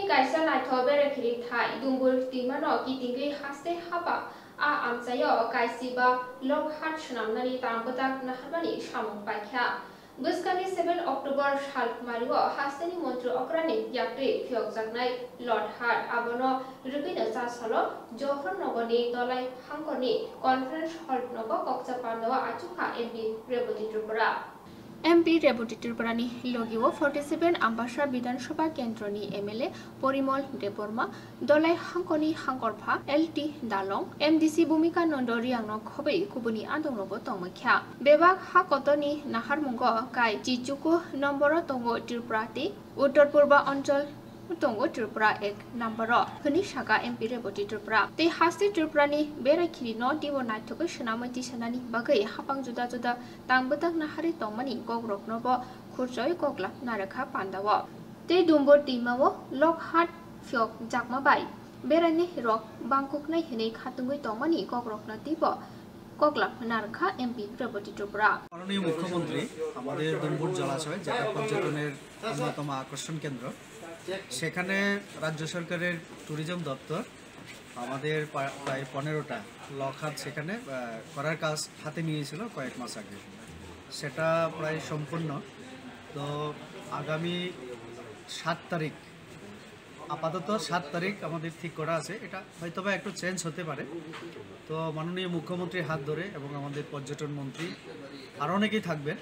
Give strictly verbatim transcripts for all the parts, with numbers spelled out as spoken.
kaisa naitho bere khiri thai dumboor timano kitingri haste haba a amsayo kaisiba lok hat shnamnani tambatak nahabani samung paikha Guskani seven October Shalkmario Hastani Montru Okrani yaktwi phiyoknani Lord Hat abono rupina sasalo Johor Nogoni Dolai Hangkoni Conference Hall Nogo Kokchap Achuka M P Reboti Tripura M P Reboti Tripura ni logiwo forty-seven Ambasa Bidansabha Kendroni M L A Porimol Deborma Dolai Hangkoni Hangkorpha L T Dalong M D C Bhumika Nondori Angno Khobei Kubuni Andongnobo Tongmakha Bebak Hakotoni Naharmungo Kai Chichuku Nomboro Tongo Tripurati Uttor Purba Anchol Tongo Tripura ek number Huni Shaka M P Reboti Tripura Te Hasti Tripurani Bera Kiri no Divo Naitoko Shanamati Shanani Bagai Hapang Juda Juda Tangbatak Nahari Tomani Gogrok Nobo Khurchoi Kokla Naraka Pandawa Te Dumboor Timawo Lok Hat Fyok Jakma Bai Berani Rock Bangkok Nai Hene Khatungui Tomani Gogrok Natibo Kokla Naraka M P Reboti Tripura মাননীয় মুখ্যমন্ত্রী আমাদের দুম্বুর জলাশয় যেটা পর্যটনের অন্যতম আকর্ষণ কেন্দ্র সেখানে রাজ্য সরকারের ট্যুরিজম দপ্তর আমাদের প্রায় পনেরোটা লক হাট সেখানে করার কাজ হাতে নিয়েছিল কয়েক মাস আগে সেটা প্রায় সম্পূর্ণ তো আগামী সাত তারিখ আপাতত সাত তারিখ আমাদের ঠিক করা আছে এটা হয়তো বা একটু চেঞ্জ হতে পারে তো মাননীয় মুখ্যমন্ত্রীর হাত ধরে এবং আমাদের পর্যটন মন্ত্রী আর অনেকেই থাকবেন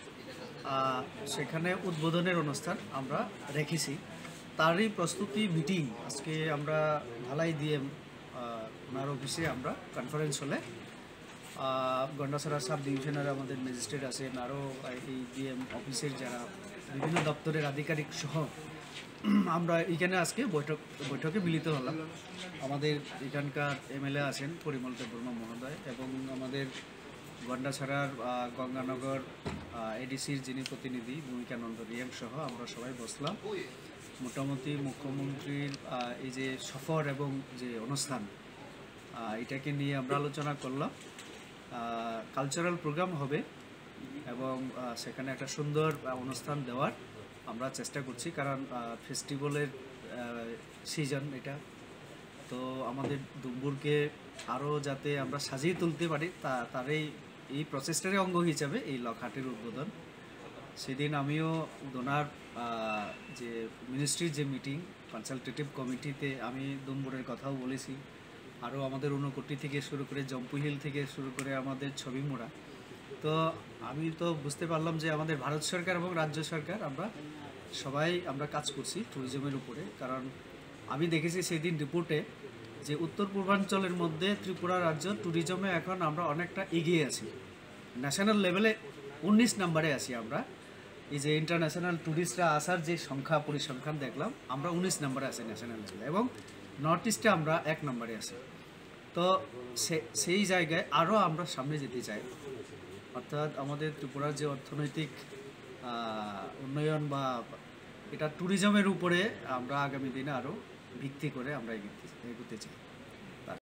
সেখানে উদ্বোধনের অনুষ্ঠান আমরা রেখেছি তারই প্রস্তুতি মিটিং আজকে আমরা ঢালাই দিয়ে ওনার অফিসে আমরা কনফারেন্স হলে গন্ডাছড়া সাব ডিভিশনের আমাদের ম্যাজিস্ট্রেট আছেন আরও এই ডিএম অফিসের যারা বিভিন্ন দপ্তরের আধিকারিক সহ আমরা এখানে আজকে বৈঠক বৈঠকে মিলিত হলাম আমাদের এখানকার এমএলএ আছেন পরিমল দেববর্মা মহোদয় এবং আমাদের গন্ডাছড়ার গঙ্গানগর এডিসির যিনি প্রতিনিধি ভূমিকানন্দ রিয়াং সহ আমরা সবাই বসলাম মোটামুটি মুখ্যমন্ত্রীর এই যে সফর এবং যে অনুষ্ঠান এটাকে নিয়ে আমরা আলোচনা করলাম কালচারাল প্রোগ্রাম হবে এবং সেখানে একটা সুন্দর অনুষ্ঠান দেওয়ার আমরা চেষ্টা করছি কারণ ফেস্টিভ্যালের সিজন এটা তো আমাদের দুম্বুরকে আরও যাতে আমরা সাজিয়ে তুলতে পারি তা তারই এই প্রচেষ্টারই অঙ্গ হিসাবে এই লক হাটের উদ্বোধন সেদিন আমিও ডোনার যে মিনিস্ট্রির যে মিটিং কনসালটেটিভ কমিটিতে আমি দুম্বুরের কথাও বলেছি আরও আমাদের ঊনকোটি থেকে শুরু করে জম্পুই হিল থেকে শুরু করে আমাদের ছবি মোড়া তো আমি তো বুঝতে পারলাম যে আমাদের ভারত সরকার এবং রাজ্য সরকার আমরা সবাই আমরা কাজ করছি ট্যুরিজমের উপরে কারণ আমি দেখেছি সেদিন রিপোর্টে যে উত্তর পূর্বাঞ্চলের মধ্যে ত্রিপুরা রাজ্য ট্যুরিজমে এখন আমরা অনেকটা এগিয়ে আছি ন্যাশনাল লেভেলে উনিশ নম্বরে আছি আমরা এই যে ইন্টারন্যাশনাল ট্যুরিস্টরা আসার যে সংখ্যা পরিসংখ্যান দেখলাম আমরা উনিশ নম্বরে আছি ন্যাশনাল লেভেলে এবং নর্থ ইস্টে আমরা এক নম্বরে আছি তো সেই জায়গায় আরও আমরা সামনে যেতে চাই অর্থাৎ আমাদের ত্রিপুরার যে অর্থনৈতিক উন্নয়ন বা এটা ট্যুরিজমের উপরে আমরা আগামী দিনে আরও ভিত্তি করে আমরা এগোতে চাই